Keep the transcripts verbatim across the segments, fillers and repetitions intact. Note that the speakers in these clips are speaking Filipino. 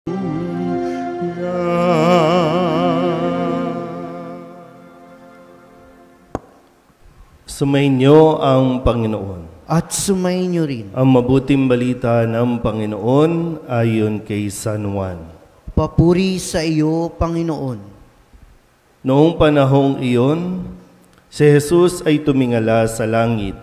Sumainyo ang Panginoon. At sumainyo rin. Ang mabuting balita ng Panginoon ayon kay San Juan. Papuri sa iyo, Panginoon. Noong panahong iyon, si Jesus ay tumingala sa langit,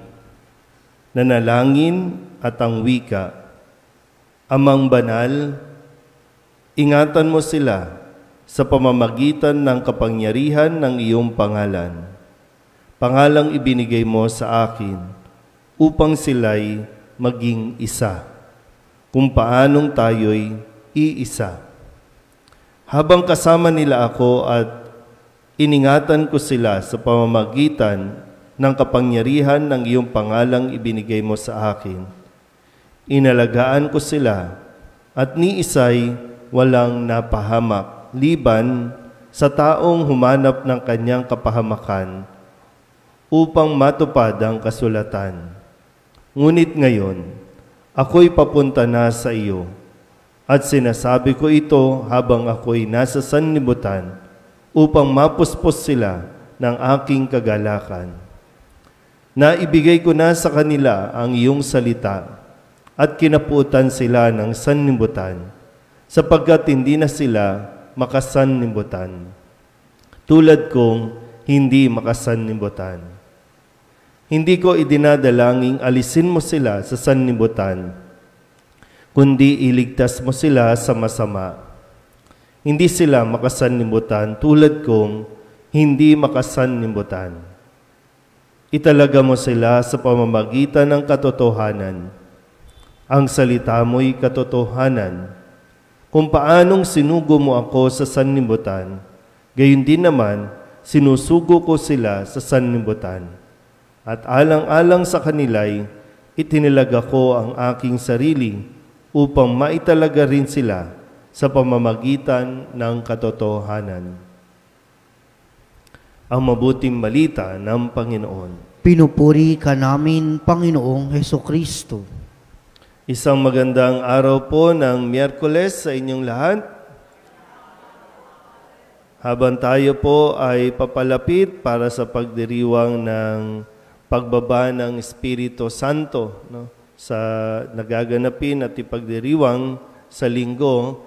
nanalangin at ang wika, Amang banal, ingatan mo sila sa pamamagitan ng kapangyarihan ng iyong pangalan. Pangalang ibinigay mo sa akin upang sila'y maging isa, kung paanong tayo'y iisa. Habang kasama nila ako at iningatan ko sila sa pamamagitan ng kapangyarihan ng iyong pangalang ibinigay mo sa akin, inalagaan ko sila at ni isa'y walang napahamak, liban sa taong humanap ng kanyang kapahamakan upang matupad ang kasulatan. Ngunit ngayon, ako'y papunta na sa iyo, at sinasabi ko ito habang ako'y nasa sanlibutan upang mapuspos sila ng aking kagalakan. Naibigay ko na sa kanila ang iyong salita at kinaputan sila ng sanlibutan, sapagkat hindi na sila makasanlibutan, tulad kong hindi makasanlibutan. Hindi ko idinadalangin alisin mo sila sa sanlibutan, kundi iligtas mo sila sa masama. Hindi sila makasanlibutan tulad kong hindi makasanlibutan. Italaga mo sila sa pamamagitan ng katotohanan. Ang salita mo'y katotohanan. Kung paanong sinugo mo ako sa sanlibutan, gayon din naman sinusugo ko sila sa sanlibutan. At alang-alang sa kanila'y itinilaga ko ang aking sarili upang maitalaga rin sila sa pamamagitan ng katotohanan. Ang mabuting balita ng Panginoon. Pinupuri ka namin, Panginoong Hesukristo. Isang magandang araw po ng Miyerkules sa inyong lahat. Habang tayo po ay papalapit para sa pagdiriwang ng pagbaba ng Espiritu Santo, no, sa nagaganapin at ipagdiriwang sa linggo,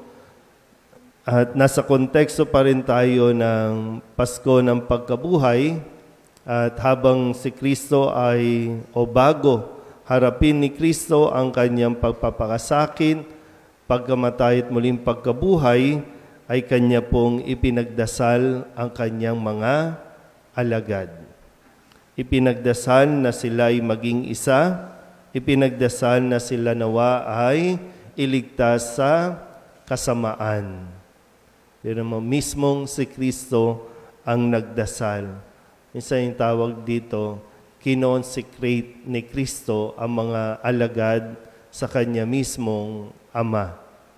at nasa konteksto pa rin tayo ng Pasko ng Pagkabuhay, at habang si Kristo ay o bago harapin ni Kristo ang kanyang pagpapakasakin, pagkamatay at muling pagkabuhay, ay kanya pong ipinagdasal ang kanyang mga alagad. Ipinagdasal na sila'y maging isa, ipinagdasal na sila nawa ay iligtas sa kasamaan. Pero mismong si Kristo ang nagdasal. Minsan yung tawag dito, kinonsecrate ni Kristo ang mga alagad sa kanya mismong Ama.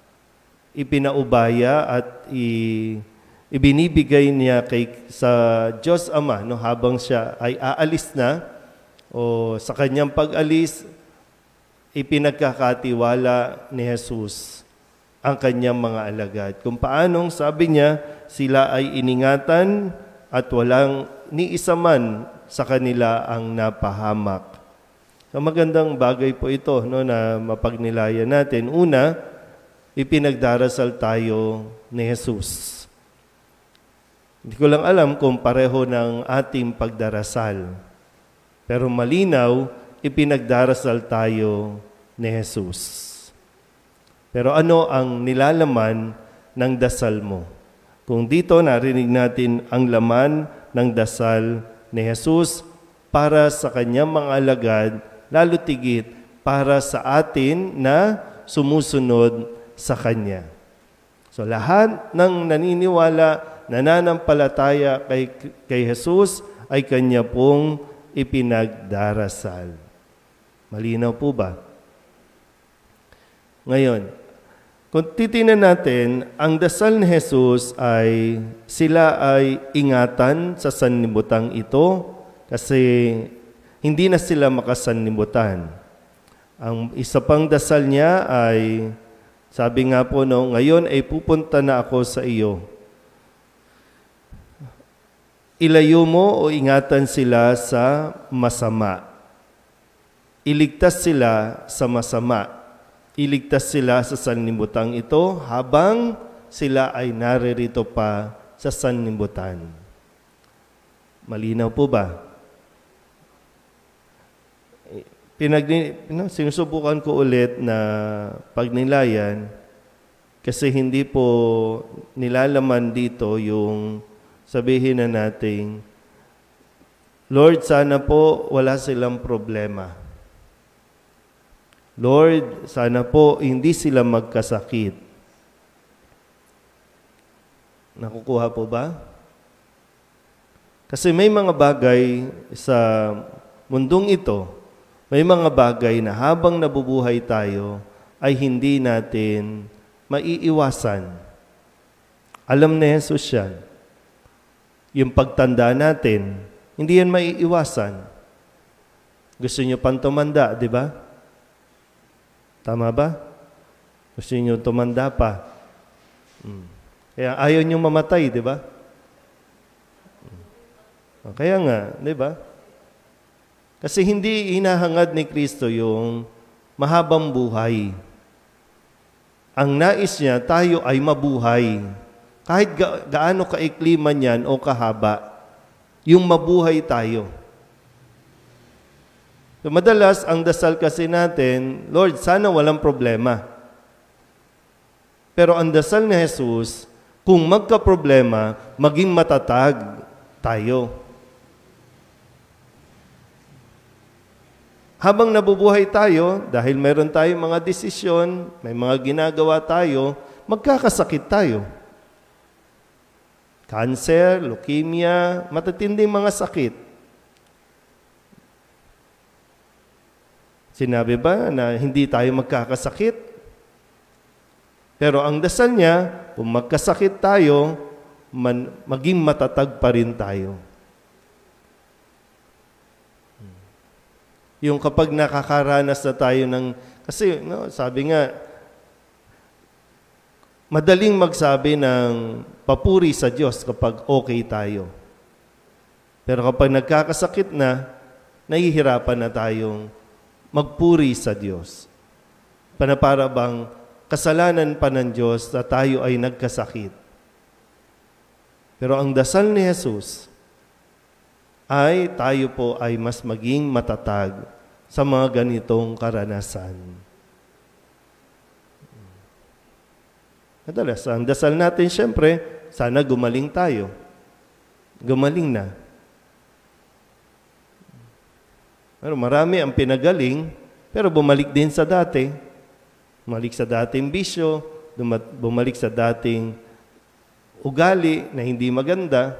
Ipinaubaya at i ibinibigay niya kay, sa Diyos Ama, no, habang siya ay aalis na, o sa kanyang pag-alis, ipinagkakatiwala ni Jesus ang kanyang mga alagad. Kung paanong, sabi niya, sila ay iningatan at walang ni isa man sa kanila ang napahamak. So, magandang bagay po ito, no, na mapagnilayan natin. Una, ipinagdarasal tayo ni Jesus. Hindi ko lang alam kung pareho ng ating pagdarasal. Pero malinaw, ipinagdarasal tayo ni Jesus. Pero ano ang nilalaman ng dasal mo? Kung dito narinig natin ang laman ng dasal ni Jesus para sa kanyang mga alagad, lalo tigit para sa atin na sumusunod sa Kanya. So lahat ng naniniwala, nananampalataya kay, kay Jesus ay Kanya pong ipinagdarasal. Malinaw po ba? Ngayon, kung titingnan natin, ang dasal ni Jesus ay sila ay ingatan sa sanlibutang ito kasi hindi na sila makasanlibutan. Ang isa pang dasal niya ay Sabi nga po, no, ngayon ay pupunta na ako sa iyo. Ilayo mo o ingatan sila sa masama. Iligtas sila sa masama. Iligtas sila sa sanlibutan ito habang sila ay naririto pa sa sanlibutan. Malinaw po ba? Pinag, sinusubukan ko ulit na pagnilayan kasi hindi po nilalaman dito yung sabihin na nating, Lord, sana po wala silang problema. Lord, sana po hindi sila magkasakit. Nakukuha po ba? Kasi may mga bagay sa mundong ito, may mga bagay na habang nabubuhay tayo ay hindi natin maiiwasan. Alam ni Jesus yan. Yung pagtanda natin, hindi yan maiiwasan. Gusto niyo pang tumanda, di ba? Tama ba? Gusto niyo tumanda pa. Hmm. Kaya ayaw niyo mamatay, di ba? Hmm. Kaya nga, di ba? Kasi hindi hinahangad ni Kristo yung mahabang buhay. Ang nais niya, tayo ay mabuhay. Kahit ga- gaano kaikli man yan o kahaba, yung mabuhay tayo. So, madalas, ang dasal kasi natin, Lord, sana walang problema. Pero ang dasal ni Jesus, kung magka-problema, maging matatag tayo. Habang nabubuhay tayo, dahil meron tayong mga desisyon, may mga ginagawa tayo, magkakasakit tayo. Cancer, leukemia, matatinding mga sakit. Sinabi ba na hindi tayo magkakasakit? Pero ang dasal niya, kung magkasakit tayo, man, maging matatag pa rin tayo. Yung kapag nakakaranas na tayo ng, kasi no, sabi nga, madaling magsabi ng papuri sa Diyos kapag okay tayo. Pero kapag nagkakasakit na, nahihirapan na tayong magpuri sa Diyos. Para bang kasalanan pa ng Diyos na tayo ay nagkasakit. Pero ang dasal ni Jesus ay tayo po ay mas maging matatag sa mga ganitong karanasan. Madalas, ang dasal natin, siyempre, sana gumaling tayo. Gumaling na. Pero marami ang pinagaling, pero bumalik din sa dati. Bumalik sa dating bisyo, bumalik sa dating ugali na hindi maganda.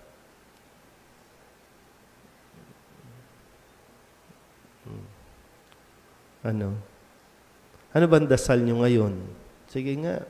Ano? Ano ba ang dasal nyo ngayon? Sige nga.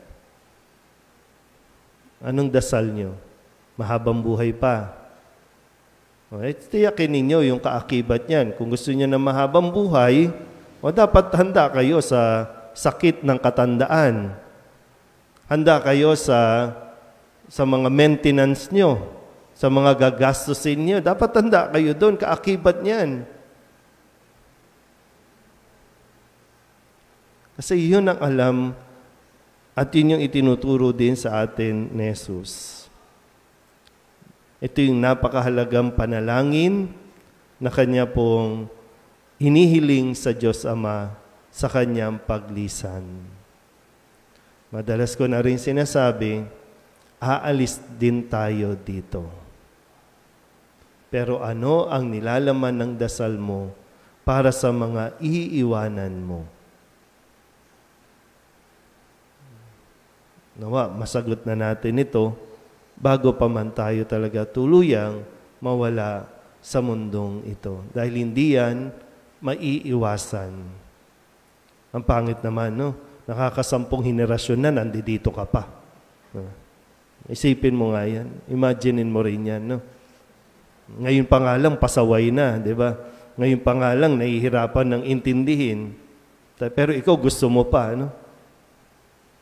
Anong dasal nyo? Mahabang buhay pa. Okay, tiyakin ninyo yung kaakibat niyan. Kung gusto niyo na mahabang buhay, o dapat handa kayo sa sakit ng katandaan. Handa kayo sa sa mga maintenance nyo, sa mga gagastusin nyo. Dapat handa kayo doon, kaakibat niyan. Kasi yun ang alam at yun yung itinuturo din sa atin ni Jesus. Ito yung napakahalagang panalangin na kanya pong hinihiling sa Diyos Ama sa kanyang paglisan. Madalas ko na rin sinasabi, aalis din tayo dito. Pero ano ang nilalaman ng dasal mo para sa mga iiwanan mo? Nawa, masagot na natin ito bago pa man tayo talaga tuluyang mawala sa mundong ito. Dahil hindi yan maiiwasan. Ang pangit naman, no? Nakakasampung henerasyon na, nandito ka pa. Isipin mo nga yan. Imaginein mo rin yan, no? Ngayon pa nga lang, pasaway na, di ba? Ngayon pa nga lang, nahihirapan ng intindihin. Pero ikaw gusto mo pa, no?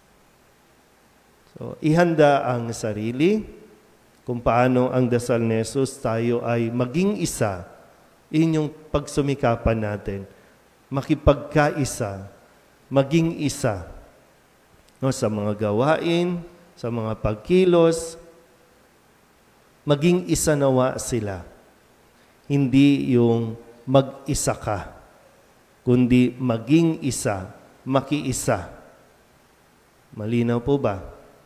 So, ihanda ang sarili kung paano ang dasal ni Jesus tayo ay maging isa. Yun yung pagsumikapan natin. Makipagkaisa, maging isa. No, sa mga gawain, sa mga pagkilos, maging isa nawa sila. Hindi yung mag-isa ka, kundi maging isa, makiisa. Malinaw po ba?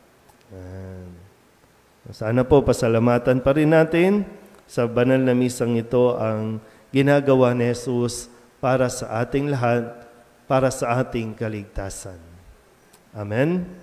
Sana po pasalamatan pa rin natin sa banal na misang ito ang ginagawa ni Jesus para sa ating lahat, para sa ating kaligtasan. Amen.